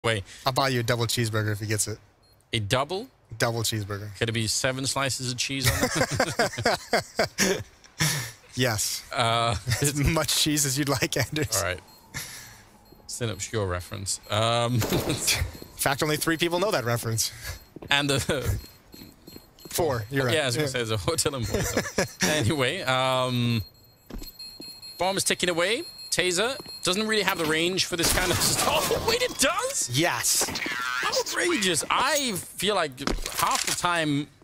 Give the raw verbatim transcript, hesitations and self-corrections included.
Wait. I'll buy you a double cheeseburger if he gets it. A double? Double cheeseburger. Could it be seven slices of cheese on it? Yes. Uh, as much cheese as you'd like, Anders. All right. It's an obscure reference. Um, In fact, only three people know that reference. and the... Four. You're right. Yeah, I was going to say there's a hotel employee. So. Anyway, um, bomb is ticking away. Taser doesn't really have the range for this kind of stuff. Oh, wait, it does? Yes. Outrageous. I feel like half the time